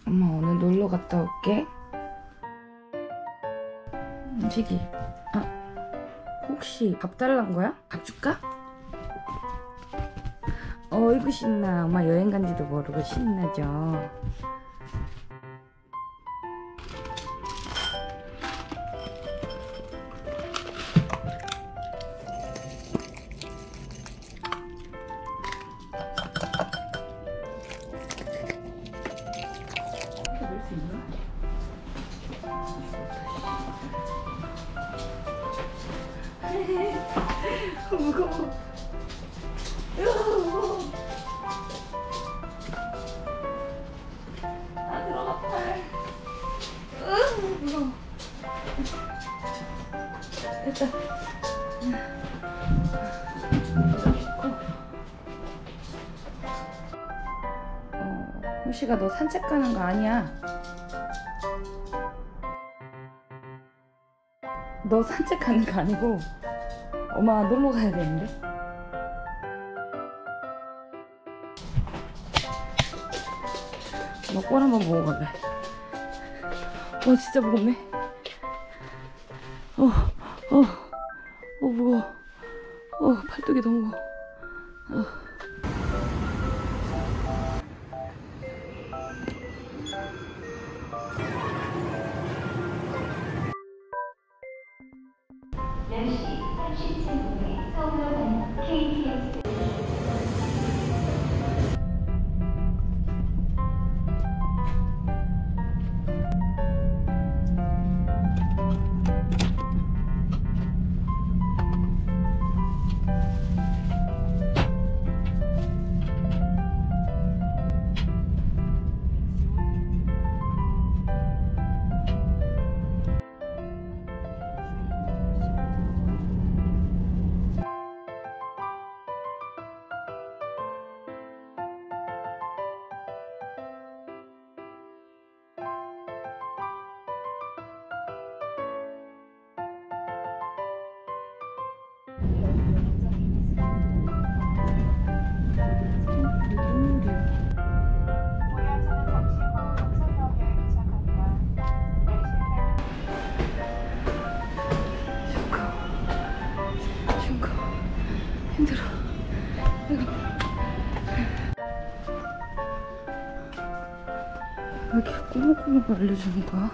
엄마 오늘 놀러 갔다 올게. 지기. 혹시 밥 달란 거야? 밥 줄까? 어이구 신나. 엄마 여행 간지도 모르고 신나죠. 넣을 수 있나? 무거워. 아 들어가 팔. 무거워. 됐다. 호시가 너 산책 가는 거 아니야? 너 산책 가는 거 아니고 엄마 놀러 가야 되는데? 엄마 꼴 한번 보고 갈래. 진짜 무겁네. 무거워. 팔뚝이 너무 무거워. 힘들어. 왜 이렇게 꼬박꼬박 알려주는 거야?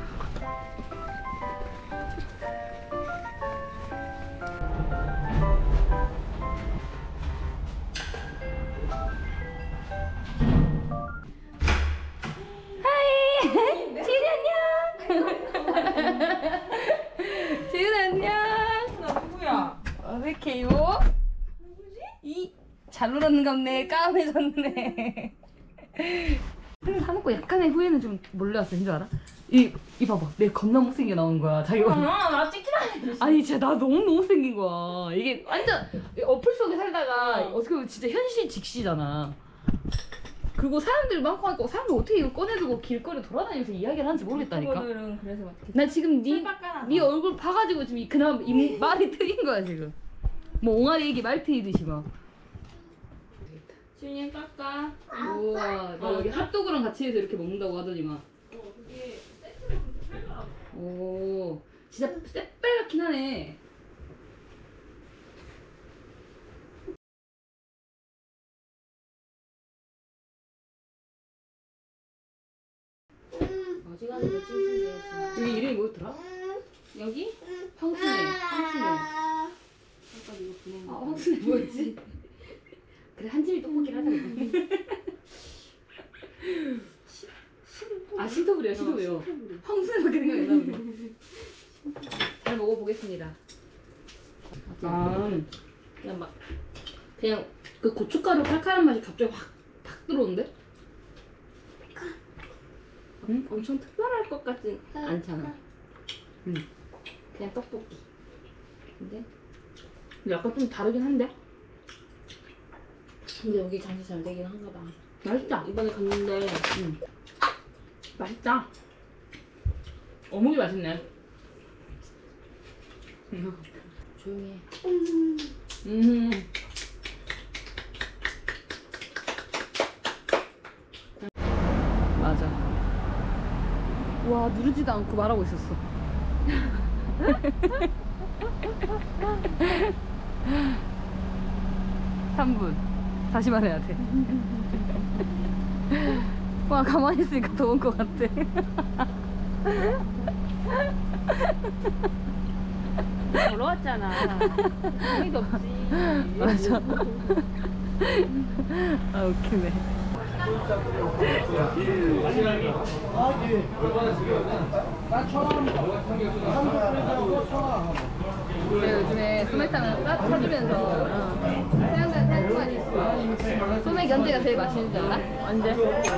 하이! 지은 안녕! 지은 안녕! 나 누구야? 어색해요? 누구지? 잘 놀았는갑네. 까매졌네. 사먹고 약간의 후회는 좀 몰려왔어. 줄 알아? 이 봐봐. 내 겁나 못생겨 나온 거야. 자기가. 나 찍지마. 아니 진짜 나 너무 못생긴 거야. 이게 완전 어플 속에 살다가 어떻게 보면 진짜 현실 직시잖아. 그리고 사람들 많고 하니까 사람들 어떻게 이걸 꺼내두고 길거리 돌아다니면서 이야기를 하는지 모르겠다니까. 그거들은 그래서 막 나 지금 네 얼굴 봐가지고 지금 그나마 말이 트인 거야 지금. 뭐 옹알이 얘기 말 트이듯이 막. 지훈이 깎아. 우와, 나 여기 핫도그랑 같이 해서 이렇게 먹는다고 하더니만. 그게 세트로 그렇게 팔더라고. 오, 진짜 새빨갛긴 하네. 어지간히 몇 층인데 여기 이름이 뭐였더라? 여기? 황순애. 아까 이거 보낸 거. 황순애 뭐였지? 그래 한 집이 떡볶이를 하자. 신토부리요. 신토부리요. 황순애밖에 생각이 안 나는데. 잘 먹어보겠습니다. 그냥 그 고춧가루 칼칼한 맛이 갑자기 확 들어오는데? 응? 엄청 특별할 것 같진 않잖아. 그냥 떡볶이. 근데 약간 좀 다르긴 한데? 근데 여기 장사 잘 되긴 한가 봐. 맛있다. 이번에 갔는데 맛있다. 어묵이 맛있네. 조용히 해. 맞아. 와, 누르지도 않고 말하고 있었어. (3분) 다시 말해야 돼. 와, 가만히 있으니까 더운 것 같아. 걸어왔잖아. 재미도 없지. 맞아. 아, 웃기네. 내가 요즘에 소맥 타면 사주면서 생각나는 생각만 있어. 소맥 언제가 제일 맛있는 줄 알아? 언제?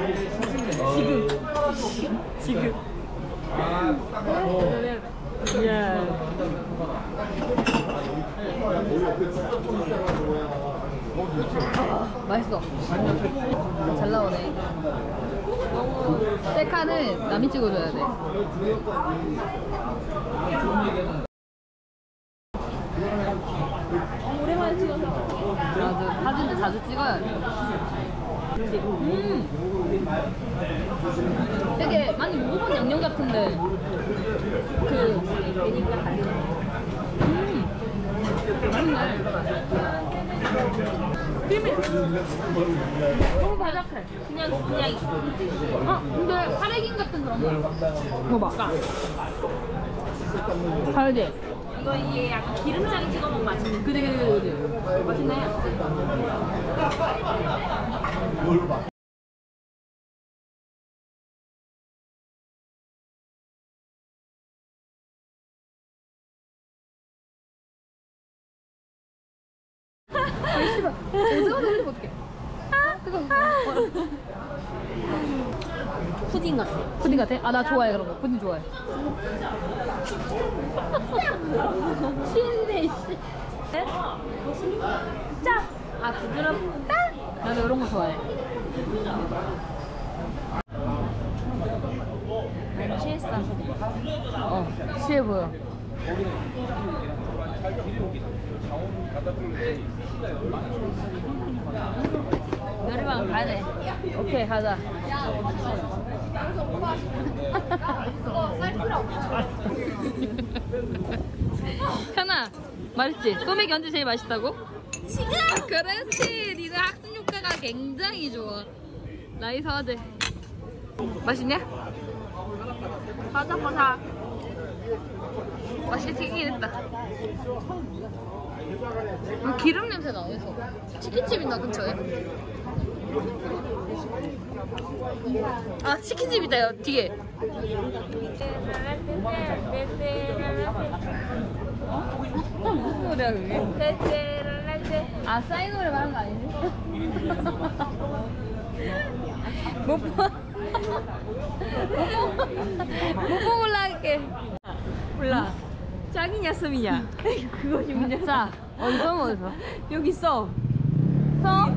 지금. 야. 맛있어. 잘 나오네. 셀카는 남이 찍어줘야 돼. 오랜만에 찍어서. 맞아. 사진도 자주 찍어야 돼. 되게 많이 먹어본 양념 같은데 그러니까 맛있네. 크림이 너무 바삭해. 그냥 근데 카레긴 같은 그런 거. 먹어봐. 달지? 이거 이게 약간 기름장에 찍어 먹으면 맛있는. 그지. 맛있네. 아이 씨발. 오징어 돌리면 어떡해. 뜨거워. 푸딩 같아. 푸딩 같아? 아, 나 좋아해 그런 거. 푸딩 좋아해. 신네 씨. 짜. 아 부드럽다. 나도 이런 거 좋아해. 취했어. 취해 보여. 노래방 가야 돼. 오케이, 가자. 현아, 맛있지? 소맥이 언제 제일 맛있다고? 지금! 그렇지! 니는 학습 효과가 굉장히 좋아. 나이 사와제. 맛있냐? 바삭바삭. 맛있게 튀기긴 했다. 기름 냄새 나면서 치킨집 있나 근처에? 아, 치킨집이다 요 뒤에. 무슨 노래야 그게? 아, 싸이 노래 말한 거 아니지? 못 보고 할게. 몰라. 짱이냐 썸이냐? 그것이 문제. 자, 어디서? 여기 써. 썸?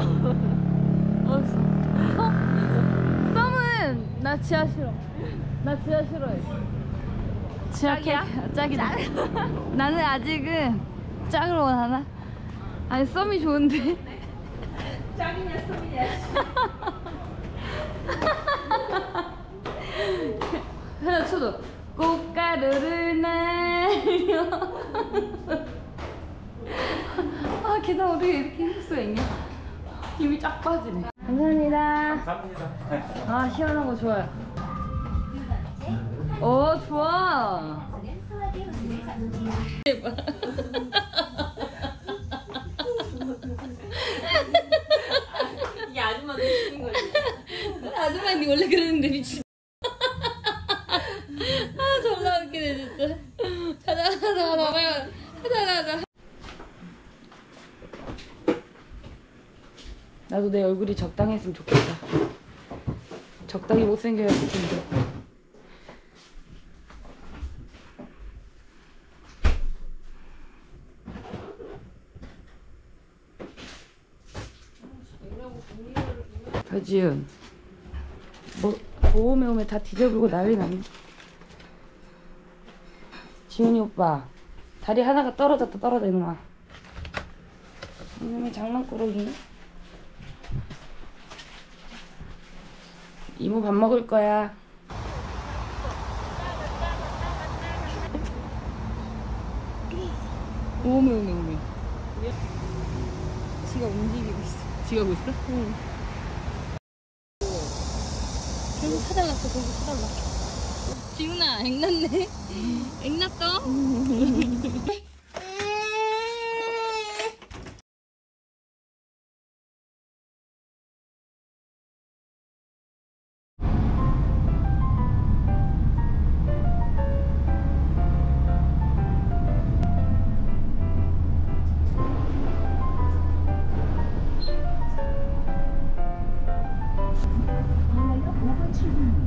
썸은 나 지하 싫어. 나 지하 싫어해. 짝이야? 짝이다. 나는 아직은 짝을 원하나? 아니, 썸이 좋은데. 짱이냐 썸이냐? 하나 쳐줘. 꽃가루를 날려. 아, 계단 어떻게 이렇게 힘들 수가 있냐? 힘이 쫙 빠지네. 감사합니다. 아, 시원하고 좋아요. 오, 좋아. 대박. 이게 아줌마 드시는 거지. 아줌마인데 원래 그랬는데 미친. 아, 졸라 웃기네 진짜. 가자 빨리 가자. 나도 내 얼굴이 적당했으면 좋겠다. 적당히 못생겨야 할 텐데. 박지은, 뭐 오메 오메 다 뒤져보고 난리 났네. 지훈이 오빠, 다리 하나가 떨어졌다 떨어져 이놈아. 이놈의 장난꾸러기. 이모 밥 먹을 거야. 오메 오메 오메. 지가 움직이고 있어. 지가 하고 있어? 응. 결국 사달랐어. 결국 사달라. 지훈아 액 났네. 액 났어? 과연 5분 출근